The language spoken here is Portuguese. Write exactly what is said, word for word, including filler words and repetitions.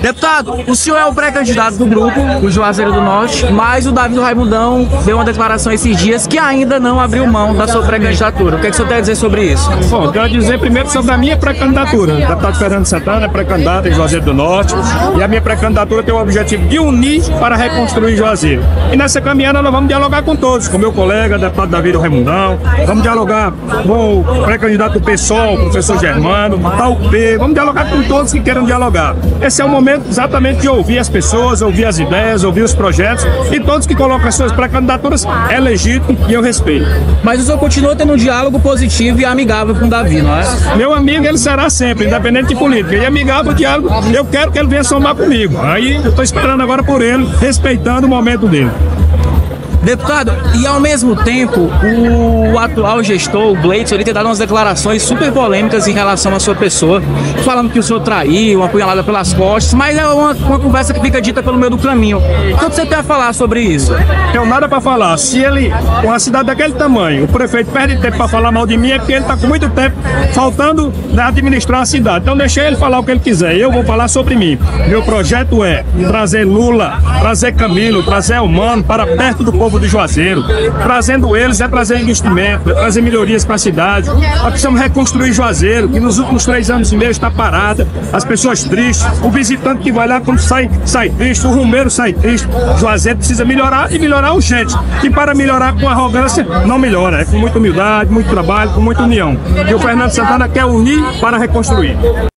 Deputado, o senhor é o pré-candidato do grupo, o Juazeiro do Norte, mas o Davi do Raimundão deu uma declaração esses dias que ainda não abriu mão da sua pré-candidatura. O que, é que o senhor tem a dizer sobre isso? Bom, quero dizer primeiro sobre a minha pré-candidatura. O deputado Fernando Santana é pré-candidato em Juazeiro do Norte e a minha pré-candidatura tem o objetivo de unir para reconstruir Juazeiro. E nessa caminhada nós vamos dialogar com todos, com meu colega, deputado Davi do Raimundão, vamos dialogar com o pré-candidato do PSOL, o professor Germano, da U P, vamos dialogar com todos que queiram dialogar. Esse é o momento exatamente de ouvir as pessoas, ouvir as ideias, ouvir os projetos e todos que colocam as suas pré-candidaturas é legítimo e eu respeito. Mas o senhor continua tendo um diálogo positivo e amigável com o Davi, não é? Meu amigo, ele será sempre, independente de política. E amigável, diálogo, eu quero que ele venha somar comigo. Aí eu estou esperando agora por ele, respeitando o momento dele. Deputado, e ao mesmo tempo, o atual gestor, o Gleidson, ele tem dado umas declarações super polêmicas em relação à sua pessoa, falando que o senhor traiu, uma punhalada pelas costas, mas é uma, uma conversa que fica dita pelo meio do caminho. O que você tem a falar sobre isso? Tenho nada para falar. Se ele, com uma cidade daquele tamanho, o prefeito perde tempo para falar mal de mim, é porque ele está com muito tempo faltando de administrar a cidade. Então deixei ele falar o que ele quiser. Eu vou falar sobre mim. Meu projeto é trazer Lula, trazer Camilo, trazer Elmano para perto do povo de Juazeiro. Trazendo eles é trazer investimento, é trazer melhorias para a cidade. Nós precisamos reconstruir Juazeiro, que nos últimos três anos e meio está parada. As pessoas tristes, o visitante que vai lá quando sai, sai triste, o rumeiro sai triste. Juazeiro precisa melhorar e melhorar urgente. E para melhorar com arrogância, não melhora. É com muita humildade, muito trabalho, com muita união. E o Fernando Santana quer unir para reconstruir.